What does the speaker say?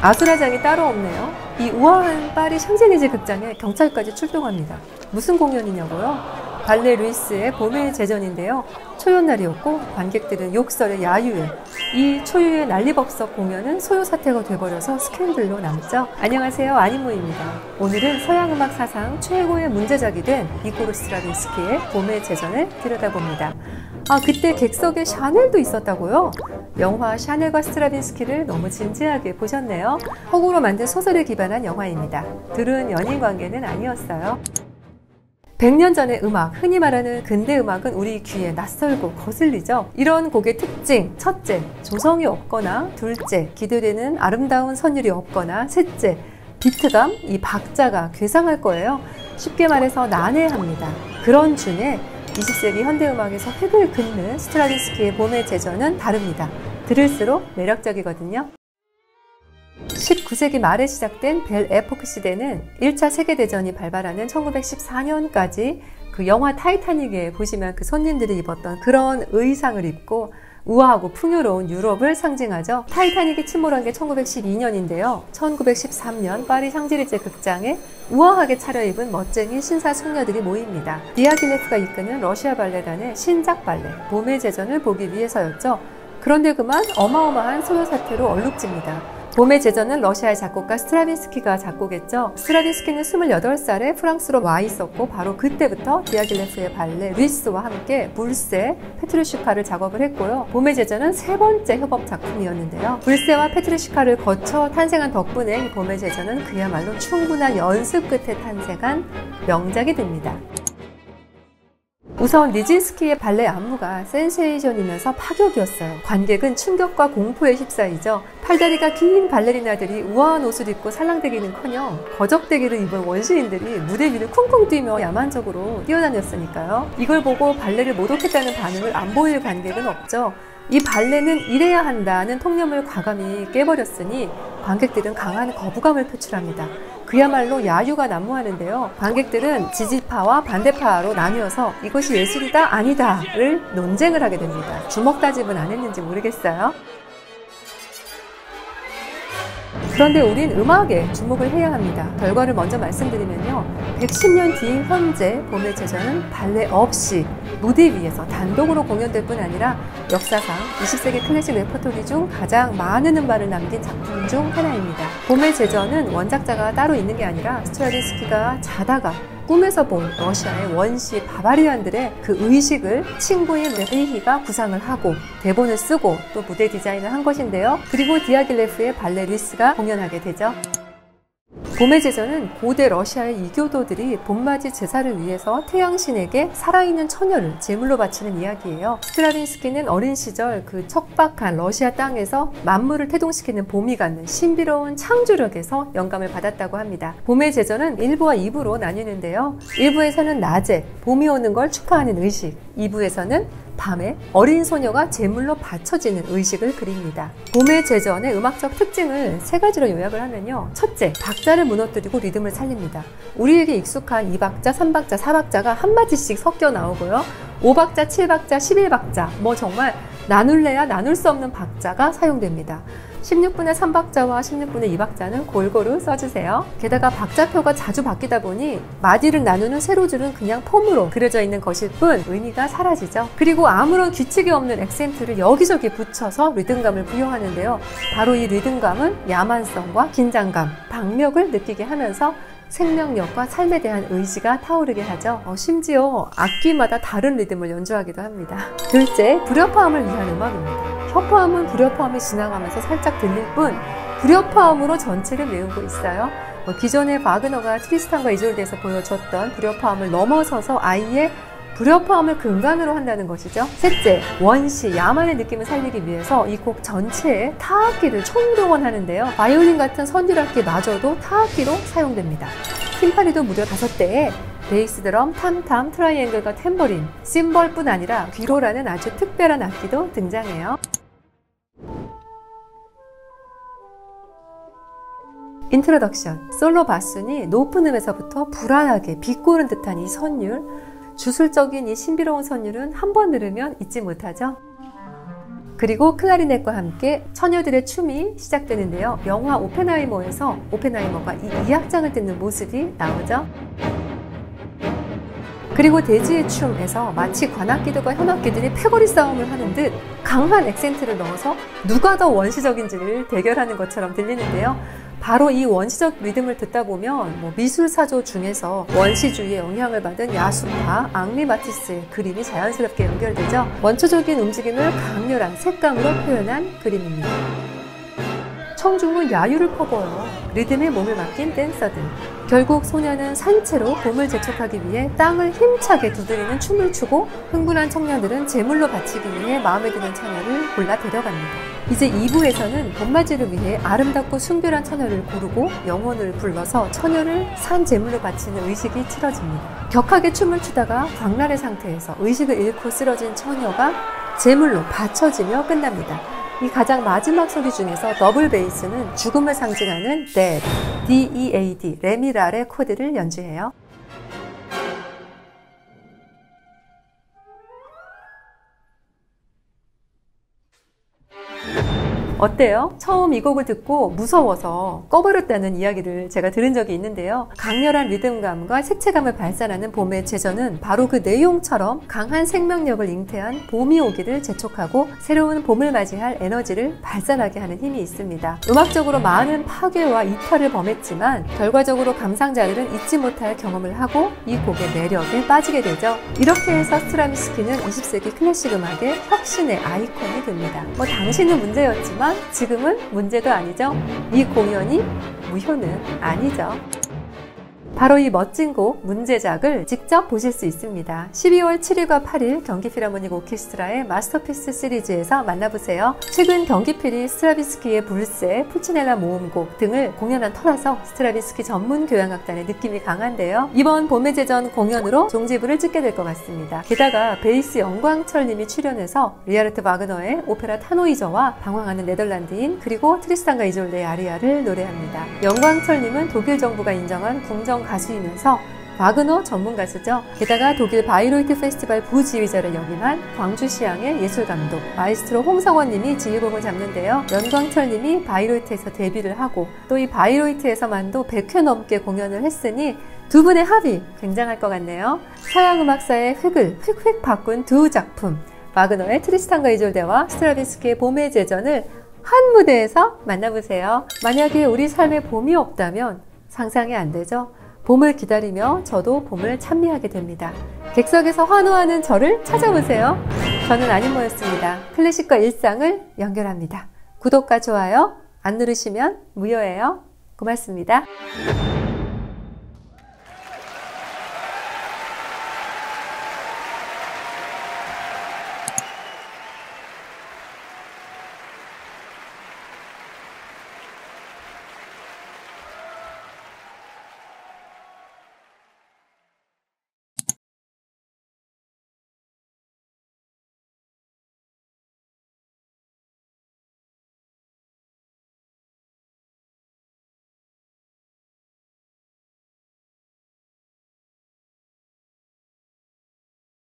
아수라장이 따로 없네요. 이 우아한 파리 샹젤리제 극장에 경찰까지 출동합니다. 무슨 공연이냐고요? 발레 루이스의 봄의 제전인데요. 초연날이었고 관객들은 욕설에 야유에 이 초유의 난리법석 공연은 소요 사태가 돼버려서 스캔들로 남죠. 안녕하세요, 아니모입니다. 오늘은 서양음악 사상 최고의 문제작이 된 이고르 스트라빈스키의 봄의 제전을 들여다봅니다. 그때 객석에 샤넬도 있었다고요? 영화 샤넬과 스트라빈스키를 너무 진지하게 보셨네요. 허구로 만든 소설에 기반한 영화입니다. 둘은 연인 관계는 아니었어요. 100년 전의 음악, 흔히 말하는 근대 음악은 우리 귀에 낯설고 거슬리죠. 이런 곡의 특징, 첫째, 조성이 없거나, 둘째, 기대되는 아름다운 선율이 없거나, 셋째, 비트감, 이 박자가 괴상할 거예요. 쉽게 말해서 난해합니다. 그런 중에 20세기 현대음악에서 획을 긋는 스트라빈스키의 봄의 제전은 다릅니다. 들을수록 매력적이거든요. 19세기 말에 시작된 벨 에포크 시대는 1차 세계대전이 발발하는 1914년까지 그 영화 타이타닉에 보시면 그 손님들이 입었던 그런 의상을 입고 우아하고 풍요로운 유럽을 상징하죠. 타이타닉이 침몰한 게 1912년인데요. 1913년 파리 샹젤리제 극장에 우아하게 차려입은 멋쟁이 신사숙녀들이 모입니다. 디아길레프가 이끄는 러시아 발레단의 신작 발레 봄의 제전을 보기 위해서였죠. 그런데 그만 어마어마한 소요 사태로 얼룩집니다. 봄의 제전은 러시아의 작곡가 스트라빈스키가 작곡했죠. 스트라빈스키는 28살에 프랑스로 와 있었고 바로 그때부터 디아길레프의 발레 루이스와 함께 불세, 페트루시카를 작업을 했고요. 봄의 제전은 세 번째 협업 작품이었는데요. 불세와 페트루시카를 거쳐 탄생한 덕분에 이 봄의 제전은 그야말로 충분한 연습 끝에 탄생한 명작이 됩니다. 우선 니진스키의 발레 안무가 센세이션이면서 파격이었어요. 관객은 충격과 공포에 휩싸이죠. 팔다리가 긴 발레리나들이 우아한 옷을 입고 살랑대기는커녕 거적대기를 입은 원시인들이 무대 위를 쿵쿵 뛰며 야만적으로 뛰어다녔으니까요. 이걸 보고 발레를 모독했다는 반응을 안 보일 관객은 없죠. 이 발레는 이래야 한다는 통념을 과감히 깨버렸으니 관객들은 강한 거부감을 표출합니다. 그야말로 야유가 난무하는데요. 관객들은 지지파와 반대파로 나뉘어서 이것이 예술이다 아니다를 논쟁을 하게 됩니다. 주먹 다짐은 안 했는지 모르겠어요. 그런데 우린 음악에 주목을 해야 합니다. 결과를 먼저 말씀드리면요. 110년 뒤인 현재 봄의 제전은 발레 없이 무대 위에서 단독으로 공연될 뿐 아니라 역사상 20세기 클래식 레퍼토리 중 가장 많은 음반을 남긴 작품 중 하나입니다. 봄의 제전은 원작자가 따로 있는 게 아니라 스트라빈스키가 자다가 꿈에서 본 러시아의 원시 바바리안들의 그 의식을 친구인 레베히가 구상을 하고 대본을 쓰고 또 무대 디자인을 한 것인데요. 그리고 디아길레프의 발레 루이스가 공연하게 되죠. 봄의 제전은 고대 러시아의 이교도들이 봄맞이 제사를 위해서 태양신에게 살아있는 처녀를 제물로 바치는 이야기예요. 스트라빈스키는 어린 시절 그 척박한 러시아 땅에서 만물을 태동시키는 봄이 갖는 신비로운 창조력에서 영감을 받았다고 합니다. 봄의 제전은 1부와 2부로 나뉘는데요. 1부에서는 낮에 봄이 오는 걸 축하하는 의식, 2부에서는 밤에 어린 소녀가 제물로 바쳐지는 의식을 그립니다. 봄의 제전의 음악적 특징을 세 가지로 요약을 하면요. 첫째, 박자를 무너뜨리고 리듬을 살립니다. 우리에게 익숙한 2박자, 3박자, 4박자가 한 마디씩 섞여 나오고요. 5박자, 7박자, 11박자, 정말 나눌래야 나눌 수 없는 박자가 사용됩니다. 16분의 3박자와 16분의 2박자는 골고루 써주세요. 게다가 박자표가 자주 바뀌다 보니 마디를 나누는 세로줄은 그냥 폼으로 그려져 있는 것일 뿐 의미가 사라지죠. 그리고 아무런 규칙이 없는 액센트를 여기저기 붙여서 리듬감을 부여하는데요. 바로 이 리듬감은 야만성과 긴장감, 박력을 느끼게 하면서 생명력과 삶에 대한 의지가 타오르게 하죠. 심지어 악기마다 다른 리듬을 연주하기도 합니다. 둘째, 불협화음을 위한 음악입니다. 협화음은 불협화음이 지나가면서 살짝 들릴 뿐 불협화음으로 전체를 메우고 있어요. 기존의 바그너가 트리스탄과 이졸데에서 보여줬던 불협화음을 넘어서서 아예 불협화음을 근간으로 한다는 것이죠. 셋째, 원시, 야만의 느낌을 살리기 위해서 이 곡 전체에 타악기를 총동원하는데요. 바이올린 같은 선율악기마저도 타악기로 사용됩니다. 팀파니도 무려 5대에 베이스 드럼, 탐탐, 트라이앵글과 탬버린, 심벌뿐 아니라 귀로라는 아주 특별한 악기도 등장해요. 인트로덕션, 솔로 바순이 높은 음에서부터 불안하게 비꼬는 듯한 이 선율, 주술적인 이 신비로운 선율은 한 번 들으면 잊지 못하죠. 그리고 클라리넷과 함께 처녀들의 춤이 시작되는데요. 영화 오펜하이머에서 오펜하이머가 이 2악장을 듣는 모습이 나오죠. 그리고 대지의 춤에서 마치 관악기들과 현악기들이 패거리 싸움을 하는 듯 강한 액센트를 넣어서 누가 더 원시적인지를 대결하는 것처럼 들리는데요. 바로 이 원시적 리듬을 듣다 보면 미술사조 중에서 원시주의의 영향을 받은 야수파 앙리 마티스의 그림이 자연스럽게 연결되죠. 원초적인 움직임을 강렬한 색감으로 표현한 그림입니다. 청중은 야유를 퍼부어요. 리듬에 몸을 맡긴 댄서들. 결국 소녀는 산채로 봄을 재촉하기 위해 땅을 힘차게 두드리는 춤을 추고 흥분한 청년들은 제물로 바치기 위해 마음에 드는 처녀를 골라 데려갑니다. 이제 2부에서는 봄맞이를 위해 아름답고 순결한 처녀를 고르고 영혼을 불러서 처녀를 산 제물로 바치는 의식이 치러집니다. 격하게 춤을 추다가 광랄의 상태에서 의식을 잃고 쓰러진 처녀가 제물로 바쳐지며 끝납니다. 이 가장 마지막 소리 중에서 더블 베이스는 죽음을 상징하는 dead, D-E-A-D, 레미랄의 코드를 연주해요. 어때요? 처음 이 곡을 듣고 무서워서 꺼버렸다는 이야기를 제가 들은 적이 있는데요. 강렬한 리듬감과 색채감을 발산하는 봄의 제전은 바로 그 내용처럼 강한 생명력을 잉태한 봄이 오기를 재촉하고 새로운 봄을 맞이할 에너지를 발산하게 하는 힘이 있습니다. 음악적으로 많은 파괴와 이탈을 범했지만 결과적으로 감상자들은 잊지 못할 경험을 하고 이 곡의 매력에 빠지게 되죠. 이렇게 해서 스트라빈스키는 20세기 클래식 음악의 혁신의 아이콘이 됩니다. 당시는 문제였지만 지금은 문제도 아니죠. 이 공연이 무효는 아니죠. 바로 이 멋진 곡 문제작을 직접 보실 수 있습니다. 12월 7일과 8일 경기 필하모닉 오케스트라의 마스터피스 시리즈에서 만나보세요. 최근 경기필이 스트라빈스키의 불세, 푸치넬라 모음곡 등을 공연한 터라서 스트라빈스키 전문 교향악단의 느낌이 강한데요. 이번 봄의 제전 공연으로 종지부를 찍게 될 것 같습니다. 게다가 베이스 영광철 님이 출연해서 리하르트 바그너의 오페라 타노이저와 방황하는 네덜란드인 그리고 트리스탄과 이졸데의 아리아를 노래합니다. 영광철 님은 독일 정부가 인정한 궁정 가수이면서 바그너 전문 가수죠. 게다가 독일 바이로이트 페스티벌 부지휘자를 역임한 광주시향의 예술감독 마이스트로 홍성원 님이 지휘봉을 잡는데요. 연광철 님이 바이로이트에서 데뷔를 하고 또 이 바이로이트에서만도 100회 넘게 공연을 했으니 두 분의 합이 굉장할 것 같네요. 서양음악사의 획을 휙휙 바꾼 두 작품, 바그너의 트리스탄과 이졸데와 스트라빈스키의 봄의 제전을 한 무대에서 만나보세요. 만약에 우리 삶에 봄이 없다면 상상이 안 되죠? 봄을 기다리며 저도 봄을 찬미하게 됩니다. 객석에서 환호하는 저를 찾아보세요. 저는 안윤모였습니다. 클래식과 일상을 연결합니다. 구독과 좋아요 안 누르시면 무효예요. 고맙습니다.